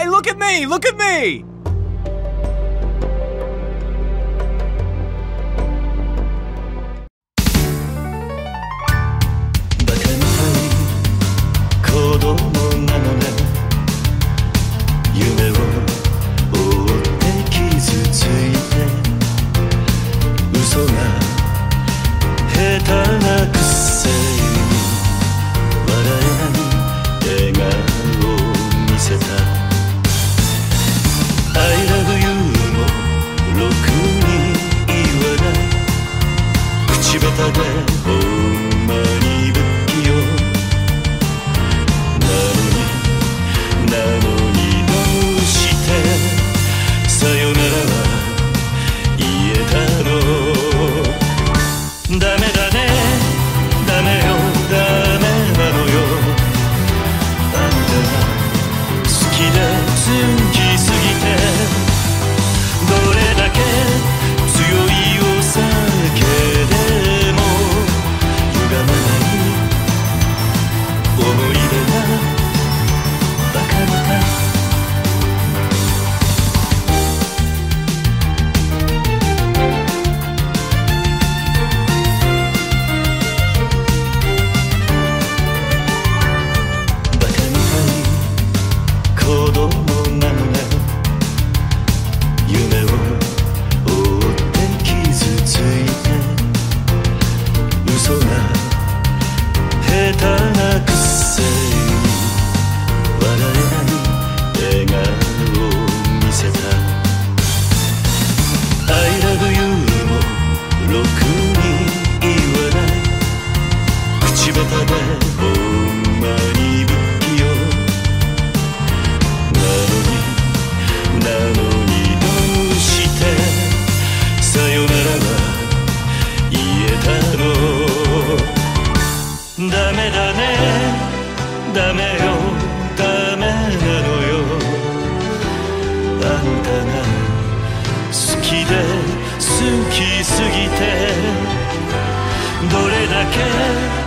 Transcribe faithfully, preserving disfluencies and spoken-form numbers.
Hey, look at me! Look at me! バカみたい子供なのね夢を追って傷ついて嘘が下手なくせに笑えない笑顔を見せた I love you もろくに言わない口下手でほんまに不器用なのになのにどうしてさよならは言えたのダメだねダメよダメなのよあんたが好きで好きすぎてどれだけ強いお酒でも歪まない思い出がバカみたいバカみたい子供なのね夢を追って傷ついて嘘が下手なくせに笑えない笑顔を見せた I love you もろくに言わない口下手でほんまに不器用なのになのにどうしてさよならは言えたのダメだねダメよダメなのよあんたが好きで好きすぎてどれだけ